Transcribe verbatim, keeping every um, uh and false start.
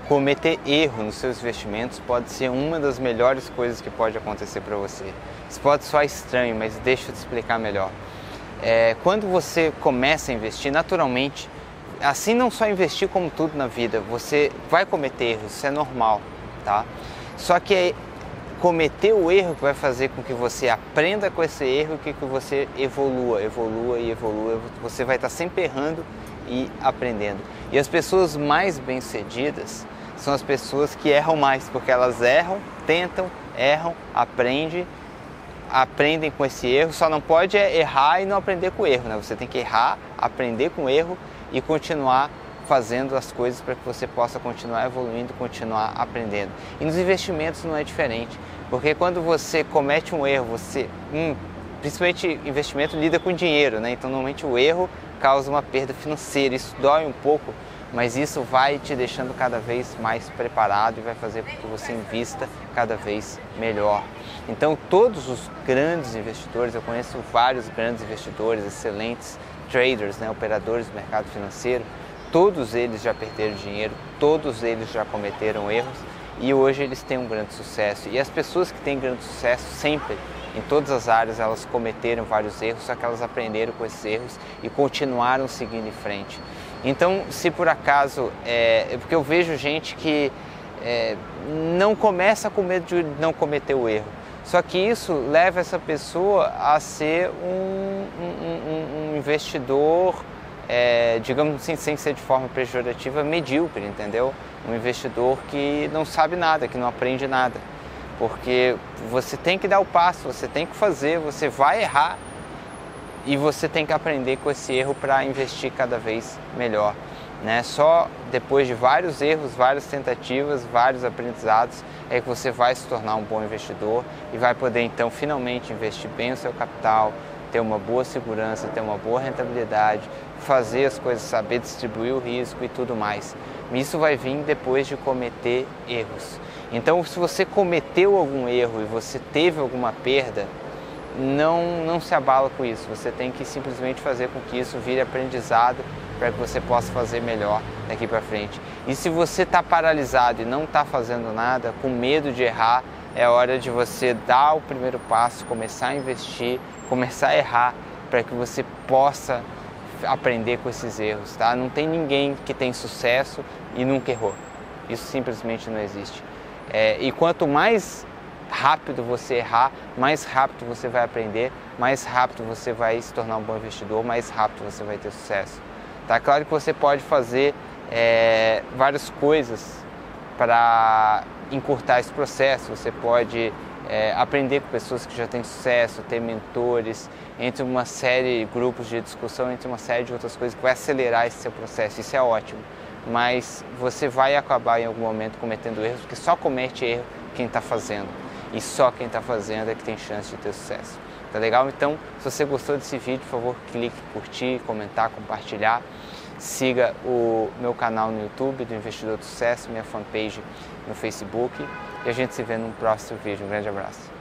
cometer erro nos seus investimentos pode ser uma das melhores coisas que pode acontecer para você. Isso pode soar estranho, mas deixa eu te explicar melhor. É, quando você começa a investir, naturalmente, assim não só investir como tudo na vida, você vai cometer erros, isso é normal, tá? Só que cometer o erro que vai fazer com que você aprenda com esse erro e que você evolua, evolua e evolua, você vai estar sempre errando e aprendendo. E as pessoas mais bem-sucedidas são as pessoas que erram mais, porque elas erram, tentam, erram, aprendem, aprendem com esse erro, só não pode errar e não aprender com o erro, né? Você tem que errar, aprender com o erro e continuar fazendo as coisas para que você possa continuar evoluindo, continuar aprendendo. E nos investimentos não é diferente, porque quando você comete um erro, você, hum, principalmente investimento lida com dinheiro, né? Então normalmente o erro causa uma perda financeira, isso dói um pouco, mas isso vai te deixando cada vez mais preparado e vai fazer com que você invista cada vez melhor. Então todos os grandes investidores, eu conheço vários grandes investidores, excelentes traders, né, operadores do mercado financeiro, todos eles já perderam dinheiro, todos eles já cometeram erros e hoje eles têm um grande sucesso. E as pessoas que têm grande sucesso sempre, em todas as áreas, elas cometeram vários erros, só que elas aprenderam com esses erros e continuaram seguindo em frente. Então, se por acaso, é, é porque eu vejo gente que é, não começa com medo de não cometer o erro, só que isso leva essa pessoa a ser um, um, um investidor, é, digamos assim, sem ser de forma pejorativa, medíocre, entendeu? Um investidor que não sabe nada, que não aprende nada. Porque você tem que dar o passo, você tem que fazer, você vai errar e você tem que aprender com esse erro para investir cada vez melhor, né? Só depois de vários erros, várias tentativas, vários aprendizados é que você vai se tornar um bom investidor e vai poder então finalmente investir bem o seu capital, ter uma boa segurança, ter uma boa rentabilidade, fazer as coisas, saber distribuir o risco e tudo mais. Isso vai vir depois de cometer erros. Então, se você cometeu algum erro e você teve alguma perda, não, não se abala com isso. Você tem que simplesmente fazer com que isso vire aprendizado para que você possa fazer melhor daqui para frente. E se você está paralisado e não está fazendo nada, com medo de errar, é hora de você dar o primeiro passo, começar a investir, começar a errar para que você possa aprender com esses erros, tá? Não tem ninguém que tem sucesso e nunca errou. Isso simplesmente não existe. É, e quanto mais rápido você errar, mais rápido você vai aprender, mais rápido você vai se tornar um bom investidor, mais rápido você vai ter sucesso. Tá? Claro que você pode fazer é, várias coisas para encurtar esse processo. Você pode é, aprender com pessoas que já têm sucesso, ter mentores, entre uma série de grupos de discussão, entre uma série de outras coisas que vai acelerar esse seu processo. Isso é ótimo. Mas você vai acabar em algum momento cometendo erros, porque só comete erro quem está fazendo. E só quem está fazendo é que tem chance de ter sucesso. Tá legal? Então, se você gostou desse vídeo, por favor, clique em curtir, comentar, compartilhar. Siga o meu canal no YouTube do Investidor do Sucesso, minha fanpage no Facebook. E a gente se vê no próximo vídeo. Um grande abraço.